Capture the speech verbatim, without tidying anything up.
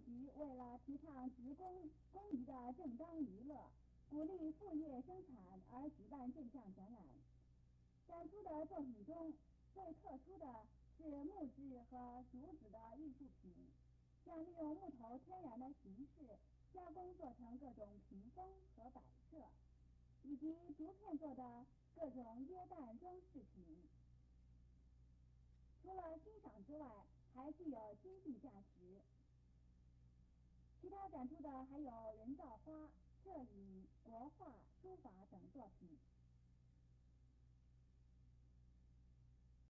局为了提倡职工工余的正当娱乐，鼓励副业生产而举办这项展览。展出的作品中最特殊的是木质和竹子的艺术品，像利用木头天然的形式加工做成各种屏风和摆设，以及竹片做的各种椰蛋装饰品。除了欣赏之外，还具有经济价值。其他展出的还有人造花、摄影、国画、书法等作品。